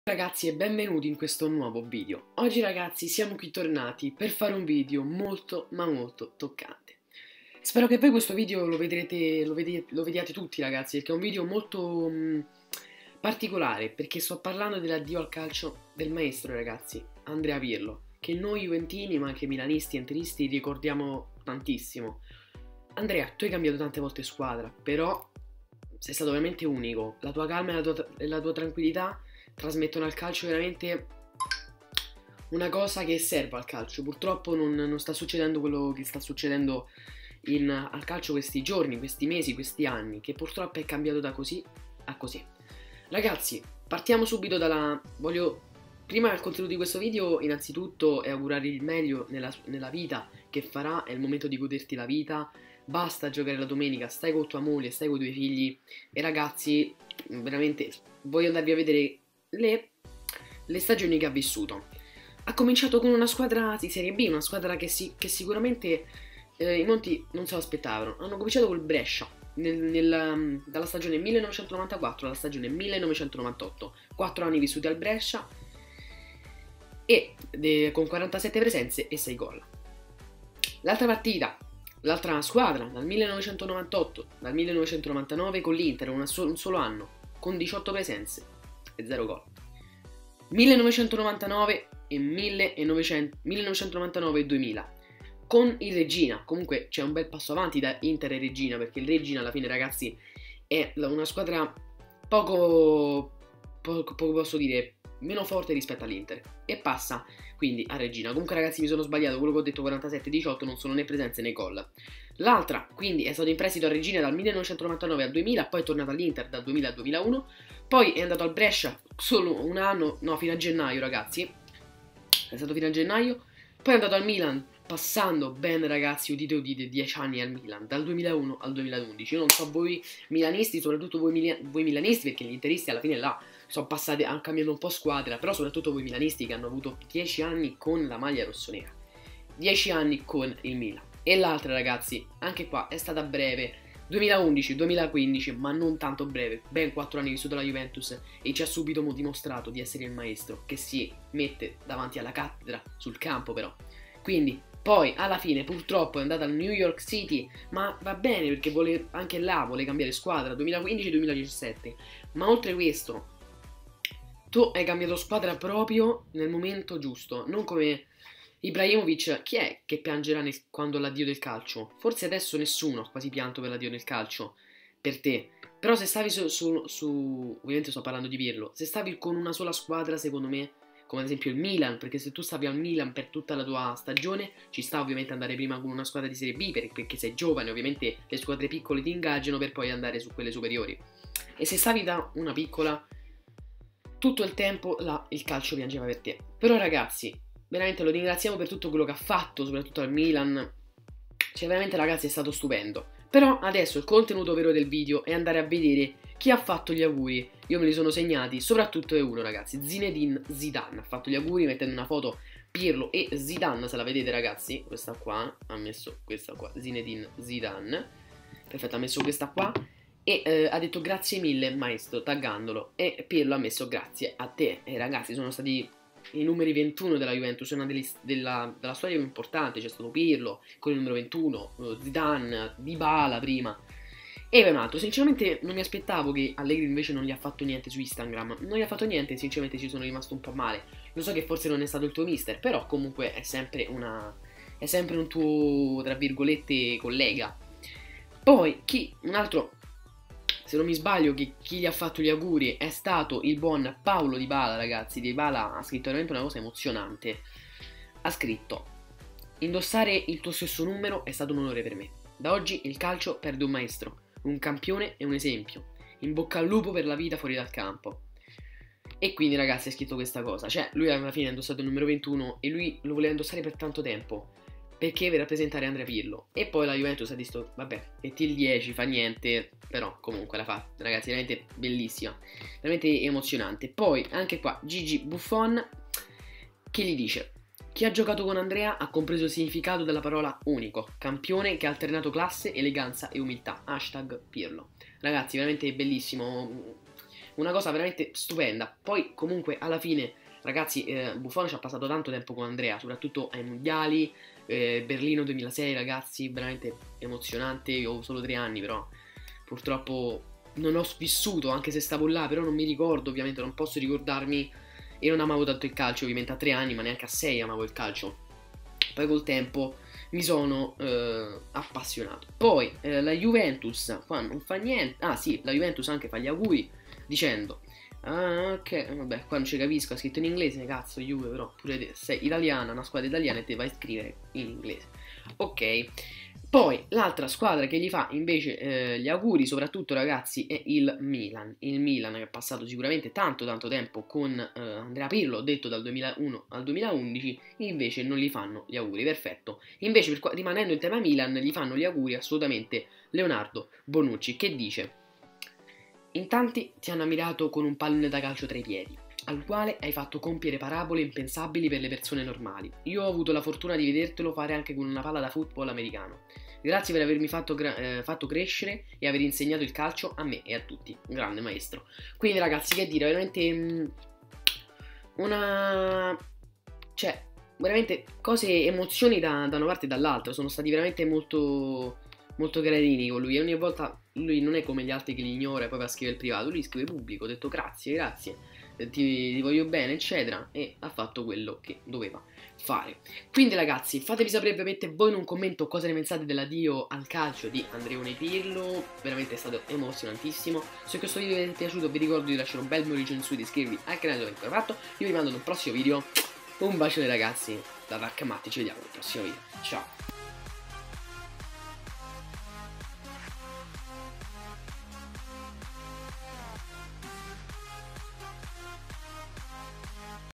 Ragazzi e benvenuti in questo nuovo video. Oggi ragazzi siamo qui tornati per fare un video molto ma molto toccante. Spero che voi questo video lo vediate tutti ragazzi, perché è un video molto particolare, perché sto parlando dell'addio al calcio del maestro ragazzi, Andrea Pirlo, che noi juventini ma anche milanisti e interisti ricordiamo tantissimo. Andrea, tu hai cambiato tante volte squadra, però sei stato veramente unico, la tua calma e la tua tranquillità trasmettono al calcio veramente una cosa che serve al calcio. Purtroppo non sta succedendo quello che sta succedendo al calcio questi giorni, questi mesi, questi anni, che purtroppo è cambiato da così a così. Ragazzi, partiamo subito prima del contenuto di questo video, innanzitutto è augurare il meglio nella vita che farà. È il momento di goderti la vita. Basta giocare la domenica, stai con tua moglie, stai con i tuoi figli. E ragazzi, veramente voglio andarvi a vedere le stagioni che ha vissuto. Ha cominciato con una squadra di Serie B, una squadra che sicuramente i Monti non se lo aspettavano. Hanno cominciato col Brescia dalla stagione 1994 alla stagione 1998, 4 anni vissuti al Brescia e con 47 presenze e 6 gol. L'altra squadra dal 1998, dal 1999 con l'Inter, un solo anno, con 18 presenze e 0 gol. 1999 e 1999 e 2000 con il Reggina. Comunque c'è un bel passo avanti da Inter e Reggina, perché il Reggina alla fine ragazzi è una squadra poco posso dire meno forte rispetto all'Inter, e passa quindi a Reggina. Comunque ragazzi mi sono sbagliato, quello che ho detto 47-18 non sono né presenze né gol. L'altra quindi è stato in prestito a Reggina dal 1999 al 2000, poi è tornato all'Inter dal 2000 al 2001, poi è andato al Brescia solo un anno, no, fino a gennaio ragazzi, è stato fino a gennaio, poi è andato al Milan passando ben ragazzi, udite 10 anni al Milan, dal 2001 al 2011. Io non so voi milanisti, soprattutto voi milanisti, perché gli interisti alla fine là sono passati, hanno cambiato un po' squadra, però soprattutto voi milanisti che hanno avuto 10 anni con la maglia rossonera, 10 anni con il Milan. E l'altra ragazzi, anche qua è stata breve, 2011-2015, ma non tanto breve, ben 4 anni vissuto alla Juventus, e ci ha subito dimostrato di essere il maestro che si mette davanti alla cattedra sul campo però. Quindi poi alla fine purtroppo è andata al New York City, ma va bene perché anche là vuole cambiare squadra, 2015-2017, ma oltre questo tu hai cambiato squadra proprio nel momento giusto, non come Ibrahimovic. Chi è che piangerà quando l'addio del calcio? Forse adesso nessuno ha quasi pianto per l'addio del calcio per te, però se stavi ovviamente sto parlando di Pirlo, se stavi con una sola squadra secondo me, come ad esempio il Milan, perché se tu stavi al Milan per tutta la tua stagione ci sta ovviamente andare prima con una squadra di Serie B perché sei giovane, ovviamente le squadre piccole ti ingaggiano per poi andare su quelle superiori, e se stavi da una piccola tutto il tempo là il calcio piangeva per te. Però ragazzi veramente lo ringraziamo per tutto quello che ha fatto, soprattutto al Milan, cioè veramente ragazzi è stato stupendo. Però adesso il contenuto vero del video è andare a vedere chi ha fatto gli auguri. Io me li sono segnati, soprattutto è uno ragazzi, Zinedine Zidane ha fatto gli auguri mettendo una foto Pirlo e Zidane, se la vedete ragazzi, questa qua, ha messo questa qua, Zinedine Zidane, perfetto, ha messo questa qua e ha detto grazie mille maestro, taggandolo, e Pirlo ha messo grazie a te. E ragazzi sono stati i numeri 21 della Juventus, una della storia più importante, c'è stato Pirlo con il numero 21, Zidane, Dybala prima e un altro. Sinceramente non mi aspettavo che Allegri invece non gli ha fatto niente su Instagram, non gli ha fatto niente, sinceramente ci sono rimasto un po' male. Lo so che forse non è stato il tuo mister, però comunque è sempre un tuo tra virgolette collega. Poi un altro, se non mi sbaglio, chi gli ha fatto gli auguri è stato il buon Paulo Dybala, ragazzi. Dybala ha scritto veramente una cosa emozionante. Ha scritto: indossare il tuo stesso numero è stato un onore per me. Da oggi il calcio perde un maestro, un campione e un esempio. In bocca al lupo per la vita fuori dal campo. E quindi ragazzi ha scritto questa cosa. Cioè lui alla fine ha indossato il numero 21 e lui lo voleva indossare per tanto tempo, perché per rappresentare Andrea Pirlo. E poi la Juventus ha detto vabbè, metti il 10, fa niente, però comunque l'ha fatta, ragazzi, veramente bellissima, veramente emozionante. Poi anche qua Gigi Buffon che gli dice: chi ha giocato con Andrea ha compreso il significato della parola unico, campione che ha alternato classe, eleganza e umiltà, hashtag Pirlo. Ragazzi veramente bellissimo, una cosa veramente stupenda. Poi comunque alla fine, ragazzi, Buffon ci ha passato tanto tempo con Andrea, soprattutto ai mondiali, Berlino 2006, ragazzi, veramente emozionante. Io ho solo 3 anni, però purtroppo non ho vissuto, anche se stavo là, però non mi ricordo, ovviamente non posso ricordarmi, e non amavo tanto il calcio, ovviamente a 3 anni, ma neanche a 6 amavo il calcio. Poi col tempo mi sono appassionato. Poi la Juventus qua non fa niente. Ah sì, la Juventus anche fa gli auguri dicendo ok, vabbè, qua non ci capisco, ha scritto in inglese, cazzo, Juve, però pure te sei italiana, una squadra italiana e te vai a scrivere in inglese. Ok. Poi l'altra squadra che gli fa invece gli auguri, soprattutto ragazzi, è il Milan. Il Milan che è passato sicuramente tanto tempo con Andrea Pirlo, detto dal 2001 al 2011, invece non gli fanno gli auguri, perfetto. Invece rimanendo in tema Milan, gli fanno gli auguri assolutamente Leonardo Bonucci, che dice: in tanti ti hanno ammirato con un pallone da calcio tra i piedi, al quale hai fatto compiere parabole impensabili per le persone normali. Io ho avuto la fortuna di vedertelo fare anche con una palla da football americano. Grazie per avermi fatto crescere e aver insegnato il calcio a me e a tutti. Un grande maestro. Quindi ragazzi, che dire, veramente una... cioè, veramente cose, emozioni da una parte e dall'altra. Sono stati veramente molto carini con lui. E ogni volta lui non è come gli altri che li ignora e poi va a scrivere il privato. Lui scrive pubblico, ho detto grazie, ti voglio bene, eccetera. E ha fatto quello che doveva fare. Quindi ragazzi, fatemi sapere ovviamente voi in un commento cosa ne pensate dell'addio al calcio di Andreone Pirlo. Veramente è stato emozionantissimo. Se questo video vi è piaciuto vi ricordo di lasciare un bel mi piace su, di iscrivervi al canale se non ancora fatto. Io vi mando ad un prossimo video. Un bacione ragazzi da Dark Matti, ci vediamo nel prossimo video. Ciao.